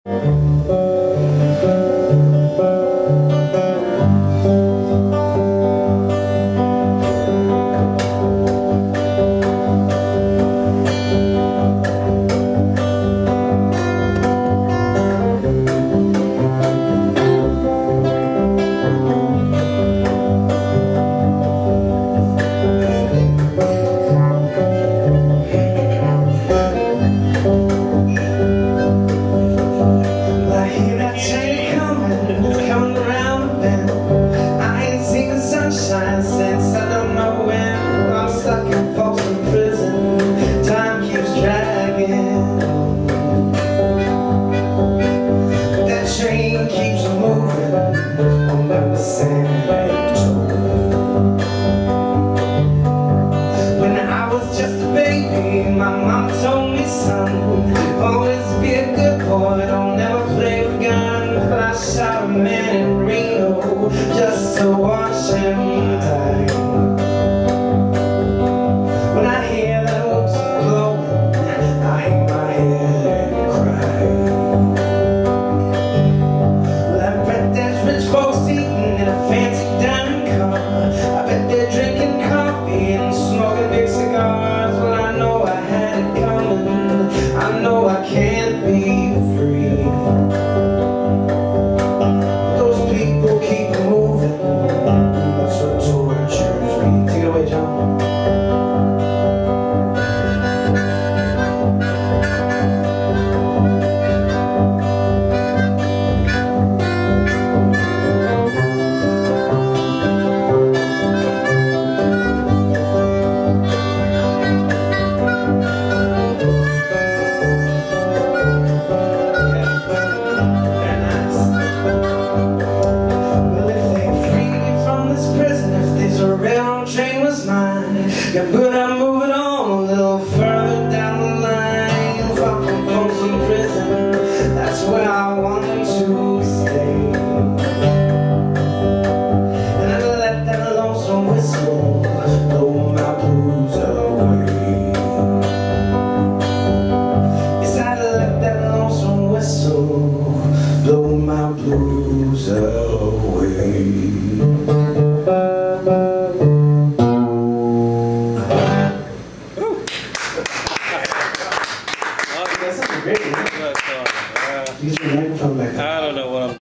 Since I don't know when, I'm stuck in Folsom Prison. Time keeps dragging. That train keeps moving. I'll never say when I was just a baby, my mom told me, son, always be a good boy, don't never play with guns. But I shot a man in Reno just to watch him